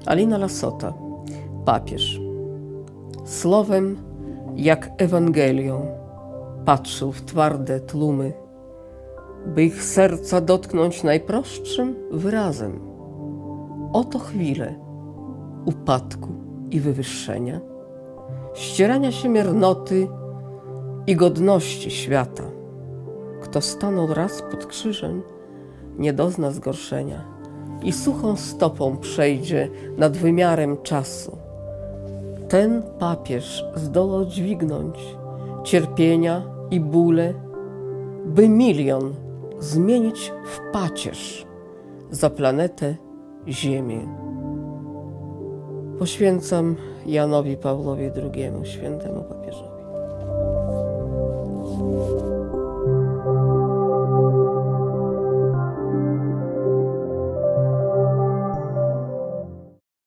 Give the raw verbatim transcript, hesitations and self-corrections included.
Alina Lasota, papież. Słowem jak Ewangelią patrzył w twarde tłumy, by ich serca dotknąć najprostszym wyrazem. Oto chwile upadku i wywyższenia, ścierania się miernoty i godności świata. Kto stanął raz pod krzyżem, nie dozna zgorszenia i suchą stopą przejdzie nad wymiarem czasu. Ten papież zdołał dźwignąć cierpienia i bóle, by milion zmienić w pacierz za planetę Ziemię. Poświęcam Janowi Pawłowi drugiemu, świętemu papieżowi.